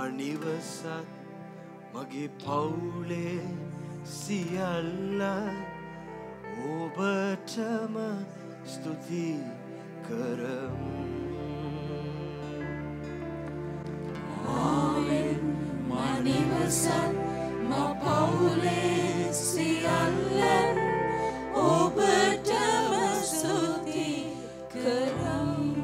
නිවසත් මගේ පවුලේ සියල්ල ඔබටම ස්තුති කරමු. ආමෙන්. මා නිවසත් මා පවුලේ සියල්ල ඔබටම ස්තුති කරමු.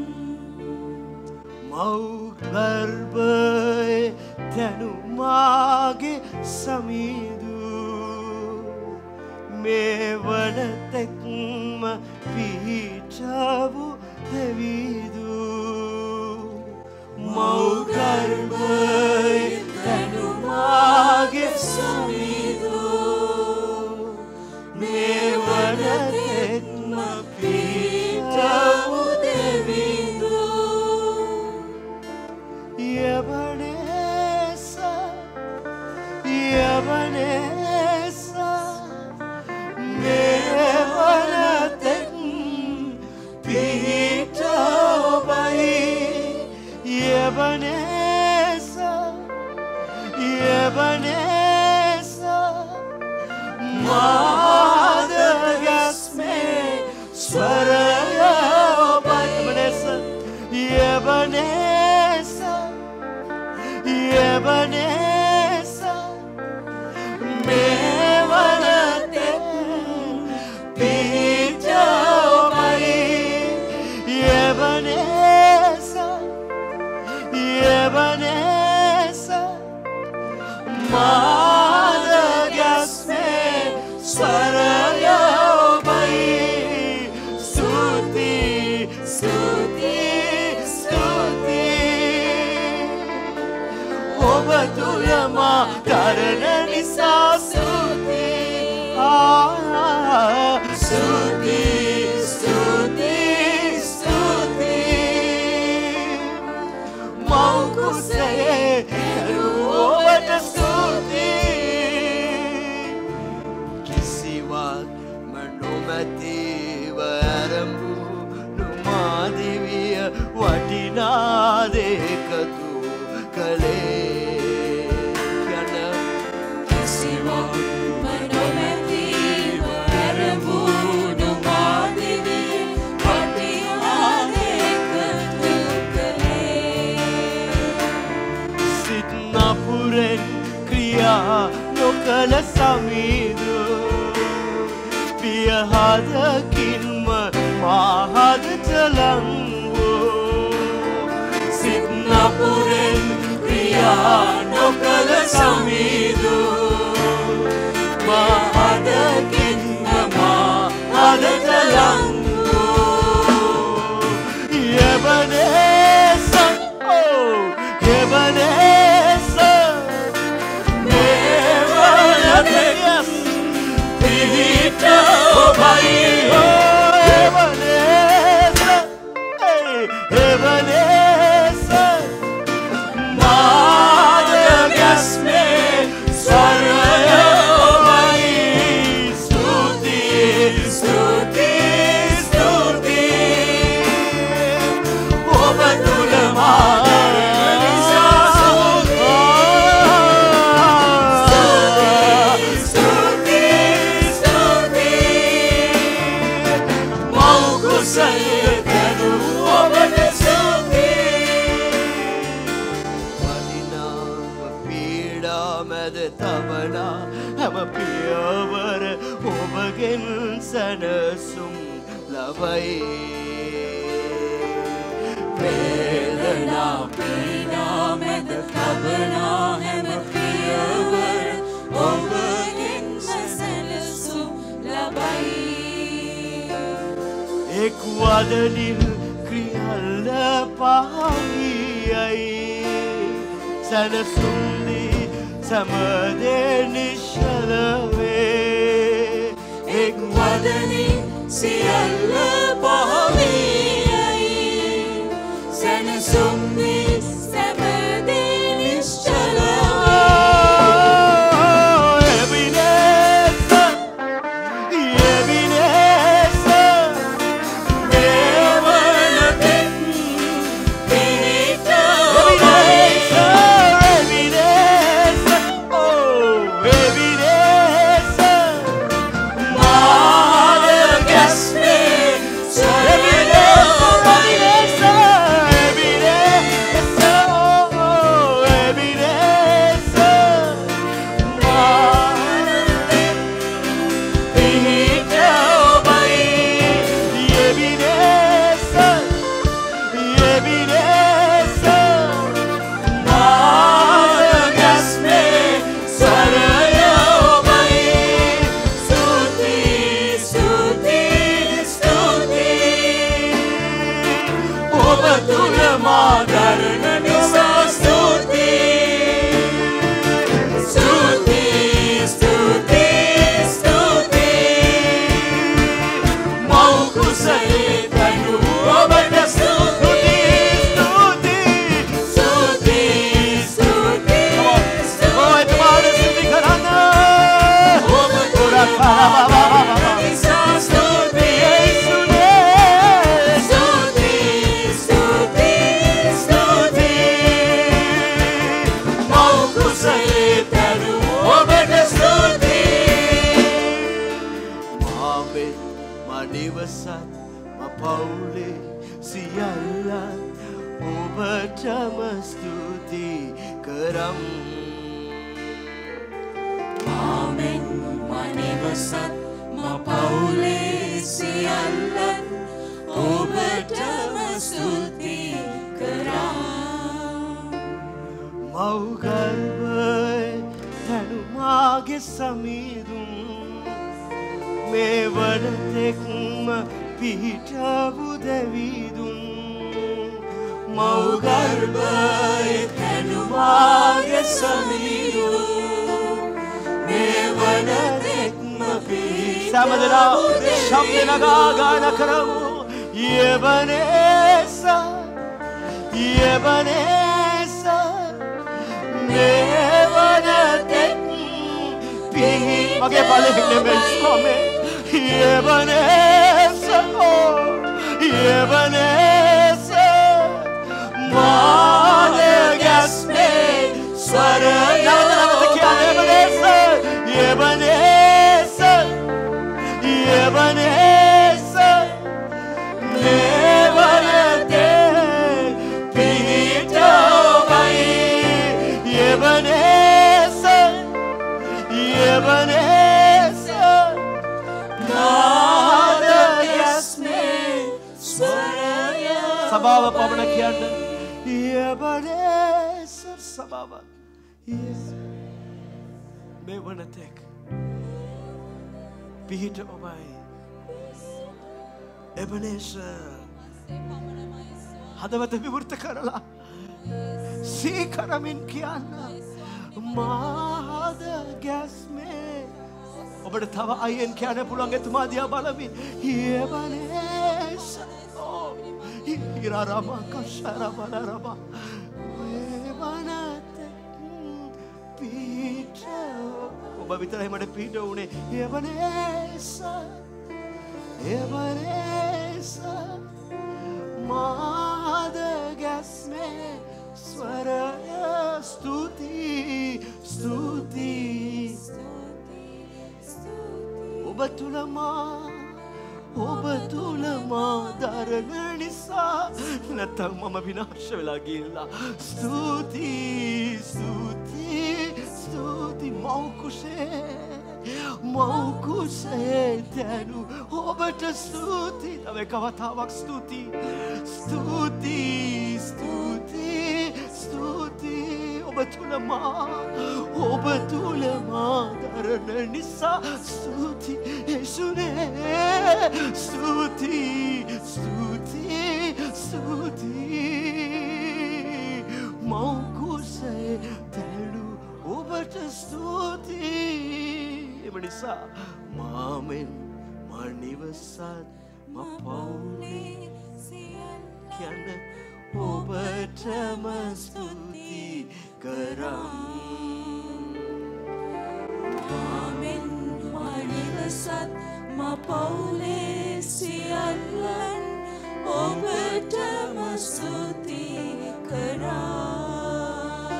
මව් ගර්භයේ තැනුමාගේ සමීදු මේ වන තෙක්ම පිහිටවු දෙවිදු. මව් ගර්භයේ තැනුමාගේ සමීදු මේ වන තෙක්ම පිහිටවු දෙවිදු. Ebenezer, Ebenezer, Peter Bay, Ebenezer, Ebenezer, Mother Gasme, Swaraya Bay, Ebenezer, Ebenezer, Ebenezer. Ebenezer, Madagasme, Swaraya Bay, Stuti, Stuti, Stuti. Oba tulama karana nisa Stuti, Stuti, Stuti, Stuti. Maukusay Obata Stuti. Kisiwat manumativa arambu numadiviya watina dekatu kale. Kisiwat manumativa arambu numadiviya watina dekatu kale. Sidnapuren kriya nokala samidu piyahadakinma mahad jalangu. Sidnapuren kriya nokala samidu mahadakinma mahad jalangu. Ebenezer, oh Ebenezer, Ebenezer, Peter Bay, oh Ebenezer, hey Ebenezer, Madagasme, Swaraya Bay, Stuti, Stuti, Stuti. Oba tulama Hama piyawar obagen sanasum labai. Vedana pina med tabana hama piyawar obagen sanasum labai. Ek wadanil kriyalla pahiyai sanasumdi samade nishalave. Ek wadani siyalla pahiyai sanasumdi samade nishalave. Ebenezer, Ebenezer, Ebenezer, Peter Bay, මාදරණ නිසා ස්තුති ස්තුති ස්තුති ස්තුති මව් කුසලේ තනු ඔබට ස්තුති ස්තුති ස්තුති ස්තුති ඔය තමාර ස්තුති කරන්න ඔබ කොරා නිසා ස්තුති යේසුනේ ස්තුති ස්තුති ස්තුති මව් කුසලේ තනු ඔබට ස්තුති මාබේ මනිවසත් මපවුලේ සියල්ලන් ඔබටම ස්තුති කරම් ආමෙන් මනිවසත් මපවුලේ සියල්ලන් ඔබටම ස්තුති කරා මව්ගර්භය තනුමාගේ සමීදුම් මේ වන තෙක්ම පිහිටවු දැවිදුම් මව්ගර්භය තනුමාගේ සමීදුම් මේ වන තෙක්ම පිහිටවු शब्द लगा गाना करमु ये बनेसा मेवनते पिही मगे पाले हिने में इसको में ये बनेसा मारे गैस में स्वर नवत क्या ये बनेसा ये बनेसा मेवनते पीठो भाई ये बनेसा नादयस में स्वरया सबाव पवन कियान ये बनेसा सबाव ये मेवनते पीठो भाई एबनेसर हदवत विवृत करला सीकरमिन कियाना माद गैस में ඔබට තව අයියෙන් කියන්න පුළුවන් එතුමා දිහා බලමින් එබනෙසර් ඉරාරම කෂරබලරබ එබනත පීඨ ඔබ විතරයි මට පීඨ උනේ එබනෙසර් माद गैस में स्वर स्तुति स्तुति ඔබතුලමා දරණ නිසා නැත්තම් මම විනාශ වෙලා ගිහිල්ලා ස්තුති මෞකුසේ දැනු ඔබට ස්තුති තව එක වතාවක් ස්තුති ඔබතුලමා දරණ නිසා ස්තුති යේසුනේ ස්තුති මෞකුසේ දැනු ඔබට ස්තුති එම නිසා මාමෙන් මනිවසත් මපවුලේ කියන්න ඔබටම ස්තුති කරම් ආමෙන් මනිවසත් මපවුලේ සියල්ලන් ඔබටම ස්තුති කරා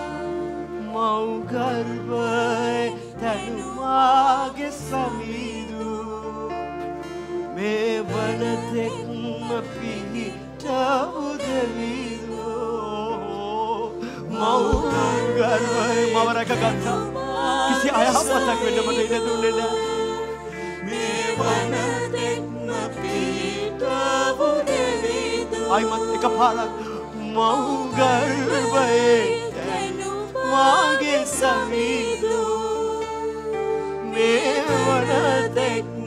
මව්ගර්භය තනුමාගේ සමීදු මේ වනතෙක්ම පිහිටවු දෙවිදු මව්ගර්භය මව රැකගත්තා කිසි අයහපතක් වෙන්න මට ඉඩ දුන්නේ නැහැ මේ වනතෙක්ම පිහිටවු දෙවිදු අයිමත් එකපාරක් මව්ගර්භයේ තනුමාගේ සමීදු මේ වනතෙක්ම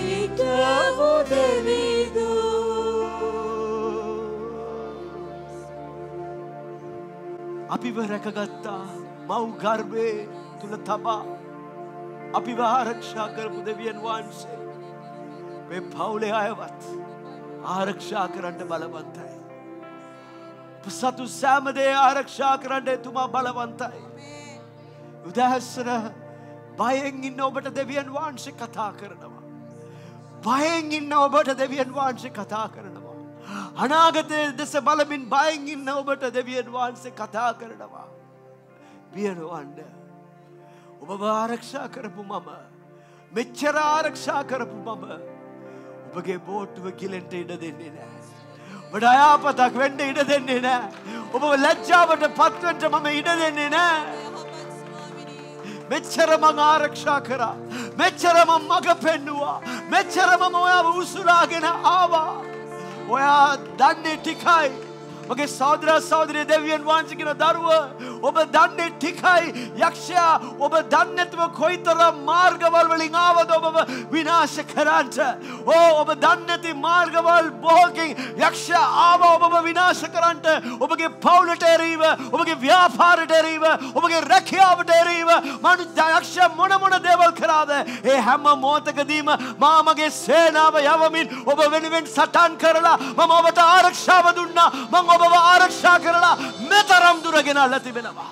පිහිටවු දෙවිදු අපිව රැකගත්තා මව් ගර්භයේ තුල තබා අපිව ආරක්ෂා කරපු දෙවියන් වහන්සේ මේ පවුලේ අයවත් ආරක්ෂා කරන්න බලවන්තයි. සතු සෑම දේ ආරක්ෂා කරන්න එතුමා බලවන්තයි. උදෑසන බයෙන් ඉන්න ඔබට දෙවියන් වහන්සේ කතා කරනවා. බයෙන් ඉන්න ඔබට දෙවියන් වහන්සේ කතා කරනවා. අනාගතයේ දෙස බලමින් බයෙන් ඉන්න ඔබට දෙවියන් වහන්සේ කතා කරනවා. බිය නොවන්න. ඔබව ආරක්ෂා කරපු මම, මෙච්චර ආරක්ෂා කරපු මම ඔබගේ බෝට්ටුව ගිලෙන්න ඉඩ දෙන්නේ නැහැ. ඔබට අයාපතක් වෙන්න ඉඩ දෙන්නේ නැහැ. ඔබව ලැජ්ජාවට පත්වෙන්න මම ඉඩ දෙන්නේ නැහැ. මෙච්චර මං ආරක්ෂා කරා. මෙච්චර මං මඟ පෙන්නුවා. මෙච්චර මම ඔයාව උසුලාගෙන ආවා. ඔයා දන්නේ ටිකයි. මගේ සහෝදර සහෝදරිය දෙවියන් වහන්සේ කියන දරුව ඔබ දන්නේ ටිකයි. යක්ෂයා ඔබ දන්නේ නැතුව කොයිතරම් මාර්ගවල වලින් ආවද ඔබව විනාශ කරන්නට. ඔබ දන්නේ නැති මාර්ගවල බොහෝකින් යක්ෂයා ආව ඔබව විනාශ කරන්නට. ඔබගේ පවුලට එරීව, ඔබගේ ව්‍යාපාරයට එරීව, ඔබගේ රැකියාවට එරීව යක්ෂයා මොන දේවල් කරාද ඒ හැම මොහොතකදීම මා මගේ සේනාව යවමින් ඔබ වෙනුවෙන් සටන් කරලා මම ඔබට ආරක්ෂාව දුන්නා. මම ඔබව ආරක්ෂා කරලා මෙතරම් දුර ගෙනල්ලා තිබෙනවා.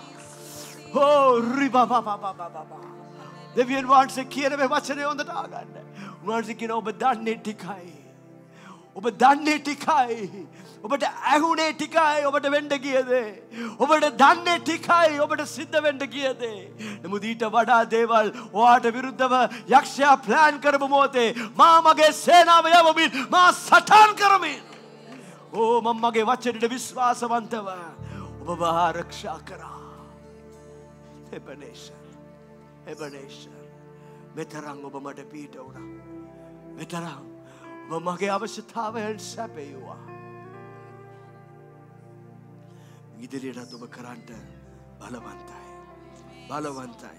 දෙවියන් වහන්සේ කියන මේ වචනේ හොඳට අහගන්න. උන්වහන්සේ කියන ඔබ දන්නේ ටිකයි. ඔබ දන්නේ ටිකයි. ඔබට ඇහුනේ ටිකයි ඔබට වෙන්න ගියද. ඔබට දන්නේ ටිකයි ඔබට සිද්ධ වෙන්න ගියද. නමුත් ඊට වඩා දේවල් ඔයාට විරුද්ධව යක්ෂයා ප්ලෑන් කරපු මොහොතේ මා මගේ සේනාව යවමින් මා සටන් කරමින් මම මගේ වචනයට විශ්වාසවන්තව ඔබව ආරක්ෂා කරා. එබනේෂර් මෙතරම් ඔබ මට පිට වුණා. මෙතරම් ඔබ මගේ අවශ්‍යතාවයන් සැපයුවා. ඉදිරියටත් ඔබ කරන්නට බලවන්තයි.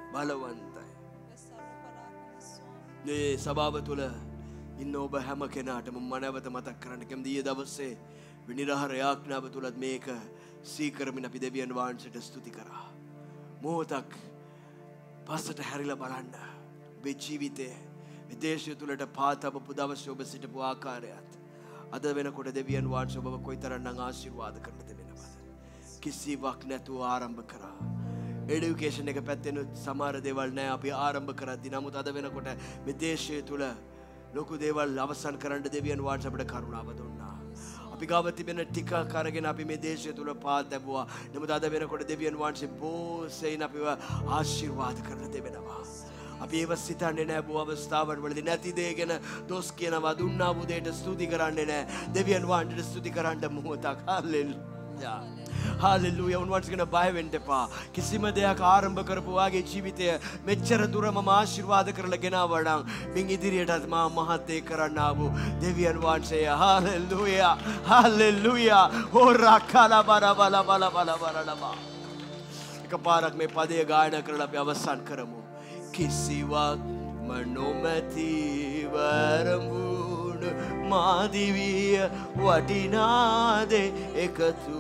මේ සභාව තුළ ඉන්න ඔබ හැම කෙනාටම මම නැවත මතක් කරන්න කැමති. ඊයේ දවසේ විනිරහර යාඥාව තුලත් මේක සීකරමින් අපි දෙවියන් වහන්සේට ස්තුති කරා. මොහොතක් පස්සට හැරිලා බලන්න. ඔබේ ජීවිතයේ විදේශය තුලට පාතබපු දවසේ ඔබ සිටපු ආකාරයත් අද වෙනකොට දෙවියන් වහන්සේ ඔබව කොයිතරම්නම් ආශිර්වාද කරන්න දෙනවද. කිසිවක් නැතුව ආරම්භ කරා. එඩියුකේෂන් එක පැත්තෙන් සමහර දේවල් නැහැ අපි ආරම්භ කරද්දී. නමුත් අද වෙනකොට විදේශය තුල ලොකු දේවල් අවසන් කරන්න දෙවියන් වහන්සේ අපිට කරුණාව දුන්නා. අපි ගාව තිබෙන ටික කරගෙන අපි මේ දේශය තුල පාත් ලැබුවා. නමුත් අද වෙනකොට දෙවියන් වහන්සේ බොහෝසෙයින් අපිව ආශිර්වාද කරලා දෙවෙනවා. අපි ඒව සිතන්නේ නැහැ බොහෝ අවස්ථාවන් වලදී නැති දේ ගැන දොස් කියනවා. දුන්නා වූ දෙයට ස්තුති කරන්නේ නැහැ. දෙවියන් වහන්සේට ස්තුති කරන්න මොහොතක්. හල්ලෙලූයා. හාලෙලූයා. උන්වහන්සේ කියන බය වෙන්න එපා. කිසිම දෙයක් ආරම්භ කරපු වාගේ ජීවිතය මෙච්චර දුර මම ආශිර්වාද කරලා ගෙනාවා නම් මින් ඉදිරියටත් මා මහත්ය කරන්න ආවෝ දෙවියන් වහන්සේ. හාලෙලූයා. හොරා කලා බල එකපාරක් මේ පදය ගායනා කරලා අපි අවසන් කරමු. කිසිවක් නොමැති වරඹුණු මාදිවිය වටිනාදේ එකතු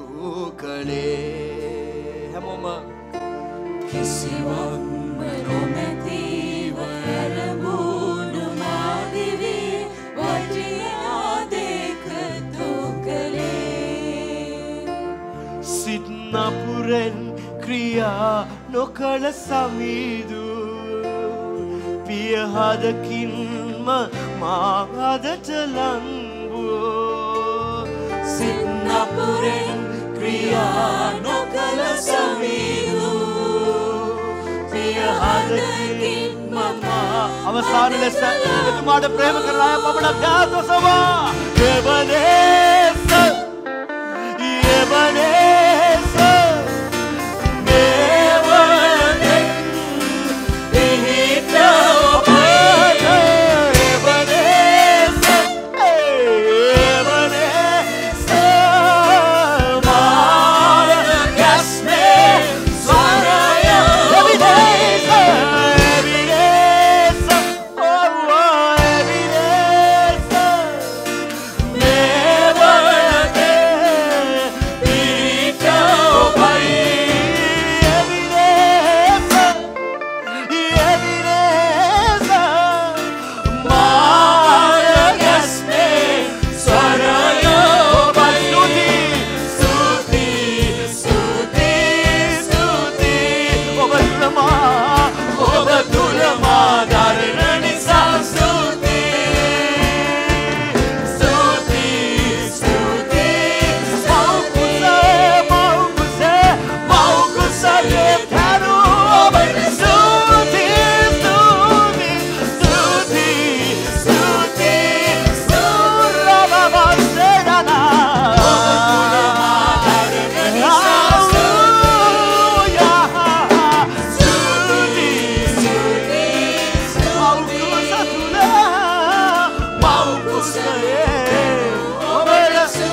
කළේ. හැමෝම කිසිවක් නොමැති වරඹුණු මාදිවිය වටිනාදේ එකතු කළේ. සිත් නපුරෙන් ක්‍රියා නොකළ සමීදු පියහදකින්ම මාහදට ලංවෝ. සිත් නපුරෙන් ක්‍රියා නොකළ සමීදු පියහදකින්ම අවසාන ලෙස එතුමාට ප්‍රේම කරන අය පමණක් දාතොසවා. එබනේස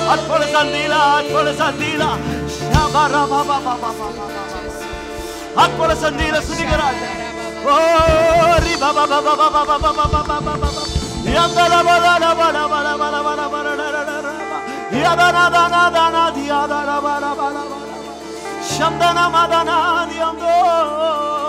Atfole sandila, atfole sandila. Shabara ba ba ba ba ba ba. Atfole sandila sunigarata. Oh, riba ba ba ba ba ba ba ba ba ba ba ba. Yandala ba la la ba la ba la ba la ba la ba la la la la. Yadana dana dana diadana ba la ba la ba la. Shandana madana diando.